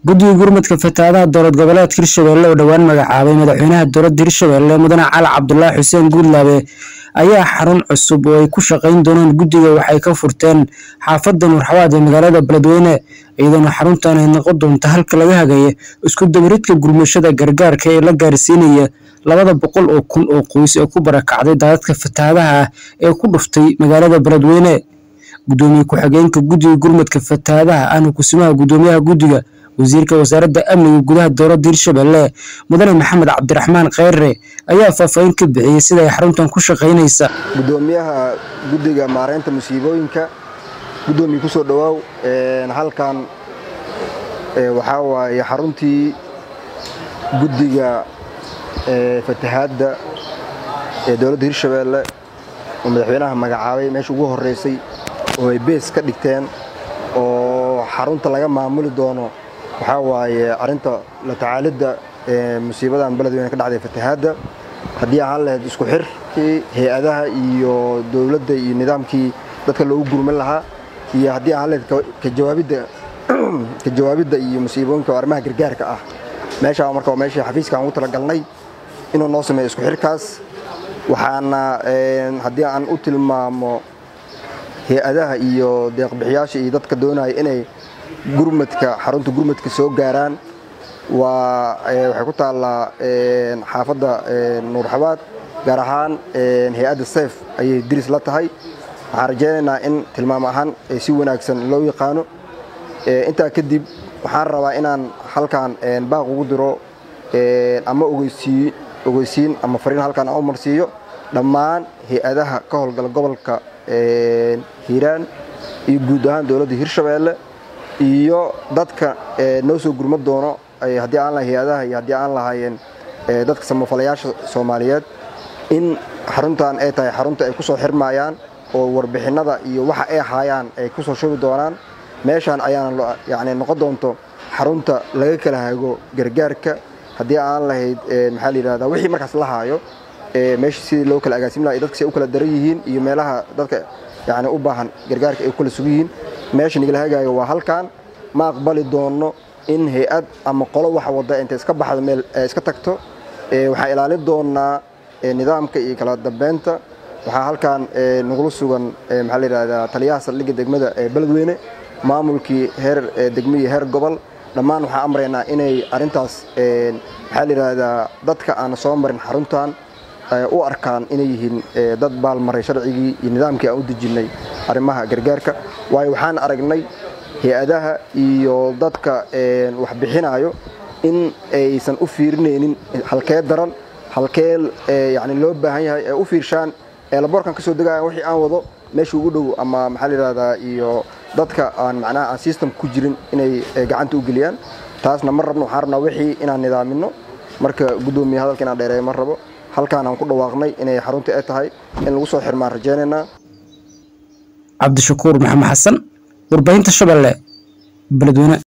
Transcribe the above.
guddiga gurmadka fatahaadaha dowlad goboleedka Hirshabelle oo dhawaan magacaabay madaxweynaha dowladda Hirshabelle mudane Cali Cabdullaahi Xuseen Guudlaabe ayaa xarun cusub oo ay ku shaqayn doonaan guddiga waxay ka furteen xaafadda Murxawaad ee magaalada Beledweyne iyadoo xaruntan ay noqon doonto halka laga hagayo isku dawridka gurmashada gargaarka ee la gaarsiinaya 200 oo kun oo qoys oo ku barakacday daadadka fatahaadaha ee ku dhuftay magaalada Beledweyne gudoomiye ku-xigeenka guddiga gurmadka fatahaadaha aanu kusimaha gudoomiyaha guddiga wasiirka wasaaradda amniga gudaha dowladda Hirshabelle mudane Maxamed Cabdiraxmaan Kheyre ayaa faahfaahin ka bixiyay sida ay xaruntan ku shaqaynaysa gudoomiyaha guddiga maareynta musiibooyinka gudoomiye ku soo dhawaaw halkan waxa waaye xaruntii guddiga fatahaadda ee dowladda Hirshabelle oo madaxweynaha magacaabay meesha ugu horeysay oo ay bees ka dhigteen oo xarunta laga maamuli doono waxa waaye arinta la tacaalida musiibadan Beledweyne ka dhacday fatahaadda hadii aan leeyahay isku xirkii hay'adaha iyo dawladda iyo nidaamkii dadka loogu gurman lahaa iyo hadii aan leeyahay ka jawaabida iyo musiibooyinka arrimaha gargaarka ah meesha markaa meesha xafiiska aan u tala galnay inuu noo sameeyo isku xirkaas waxaana hadii aan u tilmaamo hay'adaha iyo deeq-bixiyaasha iyo dadka doonaya inay gurmadka xarunta gurmadka soo gaaraan waxay ku taalaa xaafadda Murxawaad gaar ahaan hay'adda Safe ayay diris la tahay waxaan rajaynaynaa in tilmaam ahaan si wanaagsan loo yaqaano inta kadib waxaan rabaa inaan halkan baaq ugu diro ama ogeysiin ama fariin halkan aan u marsiiyo dhammaan hay'adaha ka howlgala gobolka Hiiraan iyo guud ahaan dowladda Hirshabelle iyo dadka noo soo gurmad doono hadii aan la hay'adaha iyo hadii aan lahaayeen dadka samafalayaasha Soomaaliyeed in xaruntan ay tahay xarunta ay ku soo xirmayaan oo warbixinada iyo waxa ay hayaan ay ku soo shubi doonaan meeshan ayaan yaani noqon doonto xarunta laga kala hago gargaarka hadii aan lahayd maxaa la yiraahdaa wixii markaas la haayo meesha sidii loo kala agaasim lahaa dadka si u kala daran yihiin iyo meelaha dadka yaani u baahan gargaarka ay kala sugiin meesha nigala hagaayo waa halkan ma aqbali doono in hay'ad ama qolo wax wada inta iska baxdo meel iska tagto waxa ilaalin doonaa nidaamka iyo kala dambeynta waxa halkan nagula sugan maxaa la yiraahdaa taliyaha saldhigga degmada Beledweyne maamulkii heer degmada heer gobol dhammaan waxa amreynaa inay arintaas maxaa la yiraahdaa dadka aan soo marin xaruntan u arkaan inay yihiin dad baalmaray sharcigii iyo nidaamkii aan u dejinay arrimaha gargaarka way waxaan aragnay hay'adaha iyo dadka wax bixinayo in aysan u fiirinaynin halkee daran halkee yaani loo baahan yahay ay u fiirshaan laborkan ka soo degayaan wixii aan wado meesha ugu dhow ama maxaa la yiraahdaa iyo dadka aan macnaha aan system ku jirin inay gacanta u geliyaan taasna mar rabno waxaan rabnaa wixii inaan nidaamino marka gudoomiye hadalka inaan dheereeyo mar rabo halkaan aan ku dhawaaqnay inay xarunta ay tahay in lagu soo xirmaan rajaynayna Cabdishakuur Maxamed Xasan warbaahinta Shabeelle Beledweyne.